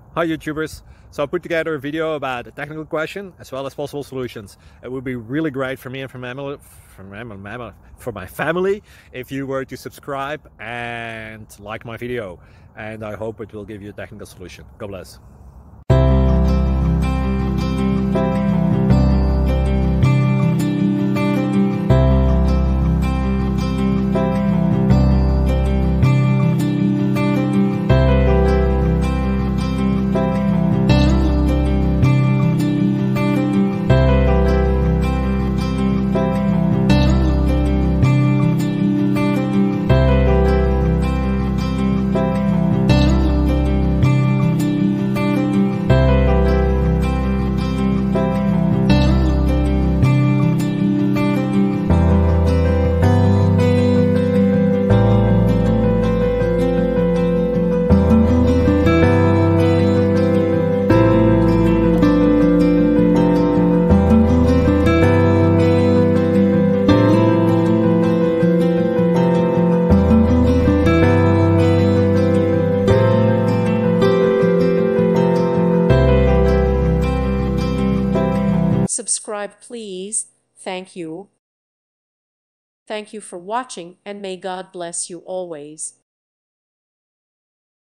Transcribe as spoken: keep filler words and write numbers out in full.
Hi YouTubers! So I put together a video about a technical question as well as possible solutions. It would be really great for me and for my, for my, for my family if you were to subscribe and like my video. And I hope it will give you a technical solution. God bless. Subscribe, please. Thank you. Thank you for watching, and may God bless you always.